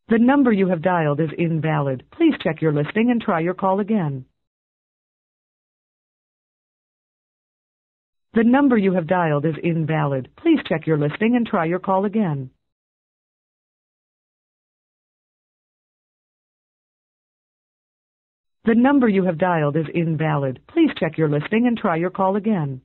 The number you have dialed is invalid. Please check your listing and try your call again. The number you have dialed is invalid. Please check your listing and try your call again. The number you have dialed is invalid. Please check your listing and try your call again.